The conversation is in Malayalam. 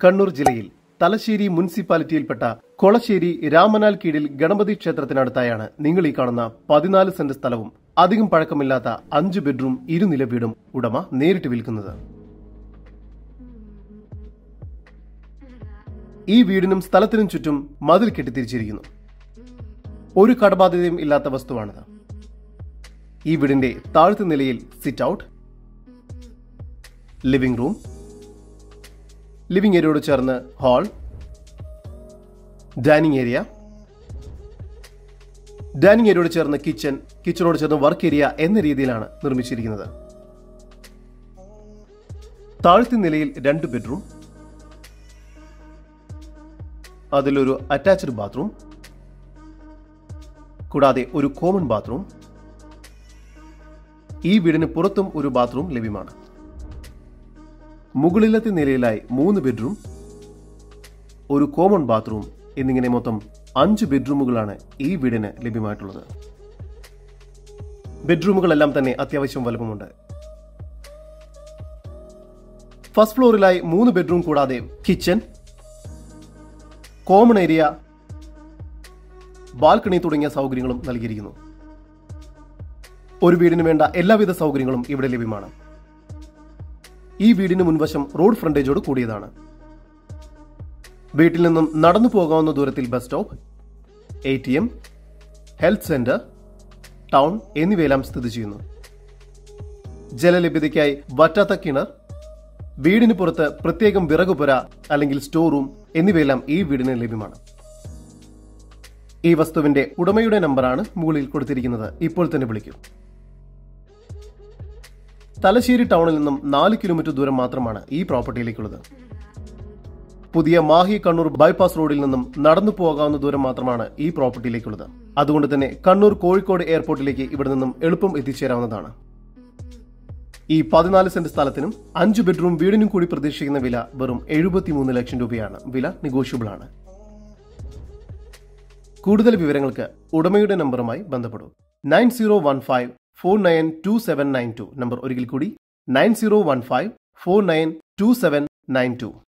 കണ്ണൂർ ജില്ലയിൽ തലശ്ശേരി മുനിസിപ്പാലിറ്റിയിൽപ്പെട്ട കൊളശ്ശേരി രാമനാൽ കീഴിൽ ഗണപതി ക്ഷേത്രത്തിനടുത്തായാണ് നിങ്ങൾ ഈ കാണുന്ന 14 സെന്റ് സ്ഥലവും അധികം പഴക്കമില്ലാത്ത 5 ബെഡ്റൂം ഇരുനില വീടും ഉടമ നേരിട്ട് വിൽക്കുന്നത്. ഈ വീടിനും സ്ഥലത്തിനും ചുറ്റും മതിൽ കെട്ടിത്തിരിച്ചിരിക്കുന്നു. ഒരു കടബാധ്യതയും ഇല്ലാത്ത വസ്തുവാണിത്. ഈ വീടിന്റെ താഴത്തെ നിലയിൽ sit out, living room, living ഏരിയയോട് ചേർന്ന് ഹാൾ, ഡൈനിങ് ഏരിയ, ഡൈനിങ് ഏരിയയോട് ചേർന്ന് കിച്ചൺ, കിച്ചണോട് ചേർന്ന് വർക്ക് ഏരിയ എന്ന രീതിയിലാണ് നിർമ്മിച്ചിരിക്കുന്നത്. താഴത്തെ നിലയിൽ 2 ബെഡ്റൂം, അതിലൊരു അറ്റാച്ച്ഡ് ബാത്റൂം, കൂടാതെ ഒരു കോമൺ ബാത്റൂം. ഈ വീടിന് പുറത്തും ഒരു ബാത്റൂം ലഭ്യമാണ്. മുകളിലത്തെ നിലയിലായി 3 ബെഡ്റൂം, ഒരു കോമൺ ബാത്റൂം എന്നിങ്ങനെ മൊത്തം 5 ബെഡ്റൂമുകളാണ് ഈ വീടിന് ലഭ്യമായിട്ടുള്ളത്. ബെഡ്റൂമുകളെല്ലാം തന്നെ അത്യാവശ്യം വലുപ്പമുണ്ട്. ഫസ്റ്റ് ഫ്ലോറിലായി 3 ബെഡ്റൂം കൂടാതെ കിച്ചൺ, കോമൺ ഏരിയ, ബാൽക്കണി തുടങ്ങിയ സൗകര്യങ്ങളും നൽകിയിരിക്കുന്നു. ഒരു വീടിന് വേണ്ട എല്ലാവിധ സൗകര്യങ്ങളും ഇവിടെ ലഭ്യമാണ്. ഈ വീടിന് മുൻവശം റോഡ് ഫ്രണ്ടേജോട് കൂടിയതാണ്. വീട്ടിൽ നിന്നും നടന്നു പോകാവുന്ന ദൂരത്തിൽ bus stop, ATM, health centre, town എന്നിവയെല്ലാം സ്ഥിതി ചെയ്യുന്നു. ജലലഭ്യതയ്ക്കായി വറ്റാത്ത കിണർ, വീടിന് പുറത്ത് പ്രത്യേകം വിറകുപുര അല്ലെങ്കിൽ സ്റ്റോർ റൂം എന്നിവയെല്ലാം ഈ വീടിന് ലഭ്യമാണ്. ഈ വസ്തുവിന്റെ ഉടമയുടെ നമ്പറാണ് മുകളിൽ കൊടുത്തിരിക്കുന്നത്. ഇപ്പോൾ തന്നെ വിളിക്കൂ. തലശ്ശേരി ടൗണിൽ നിന്നും 4 കിലോമീറ്റർ ദൂരം മാത്രമാണ് ഈ പ്രോപ്പർട്ടിയിലേക്കുള്ളത്. പുതിയ മാഹി കണ്ണൂർ ബൈപ്പാസ് റോഡിൽ നിന്നും നടന്നു പോകാവുന്ന ദൂരം മാത്രമാണ് ഈ പ്രോപ്പർട്ടിയിലേക്കുള്ളത്. അതുകൊണ്ട് തന്നെ കണ്ണൂർ കോഴിക്കോട് എയർപോർട്ടിലേക്ക് ഇവിടെ നിന്നും എളുപ്പം എത്തിച്ചേരാവുന്നതാണ്. ഈ 14 സെന്റ് സ്ഥലത്തിനും 5 ബെഡ്റൂം വീടിനും കൂടി പ്രതീക്ഷിക്കുന്ന വില വെറും 73 ലക്ഷം രൂപയാണ്. വില നെഗോഷ്യബിൾ ആണ്. കൂടുതൽ വിവരങ്ങൾക്ക് ഉടമയുടെ നമ്പറുമായി ബന്ധപ്പെടൂ. 9015492792 നമ്പർ ഒരിക്കൽ കൂടി 9015492792.